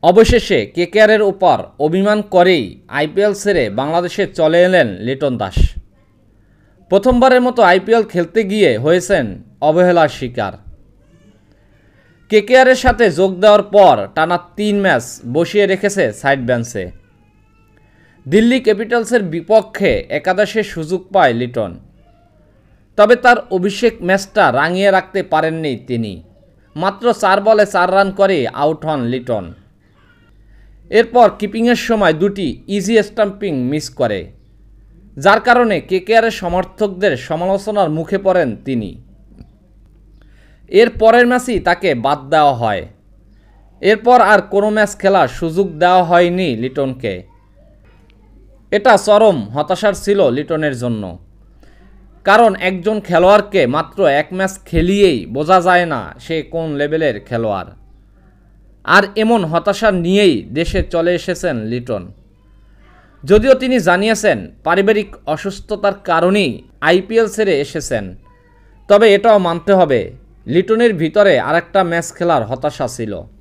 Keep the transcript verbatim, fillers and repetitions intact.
অবশেষে কেকেআরের উপর অভিমান করেই আইপিএল ছেড়ে বাংলাদেশে চলে এলেন লিটন দাস। প্রথমবারের মতো আইপিএল খেলতে গিয়ে হয়েছেন অবহেলার শিকার। কেকেআরের সাথে যোগ দেওয়ার পর টানা তিন ম্যাচ বসিয়ে রেখেছে সাইড বেঞ্চে। দিল্লি ক্যাপিটালসের বিপক্ষে একাদশে সুযোগ পায় লিটন, তবে তার অভিষেক ম্যাচটা রাঙিয়ে রাখতে পারেননি তিনি। মাত্র চার বলে চার রান করে আউট হন লিটন। এরপর কিপিংয়ের সময় দুটি ইজি স্টাম্পিং মিস করে, যার কারণে কেকেআরের সমর্থকদের সমালোচনার মুখে পড়েন তিনি। এর পরের ম্যাচেই তাকে বাদ দেওয়া হয়। এরপর আর কোনো ম্যাচ খেলার সুযোগ দেওয়া হয়নি লিটনকে। এটা চরম হতাশার ছিল লিটনের জন্য, কারণ একজন খেলোয়াড়কে মাত্র এক ম্যাচ খেলিয়েই বোঝা যায় না সে কোন লেভেলের খেলোয়াড়। আর এমন হতাশা নিয়েই দেশে চলে এসেছেন লিটন। যদিও তিনি জানিয়েছেন পারিবারিক অসুস্থতার কারণেই আইপিএল ছেড়ে এসেছেন, তবে এটাও মানতে হবে লিটনের ভিতরে আরেকটা ম্যাচ খেলার হতাশা ছিল।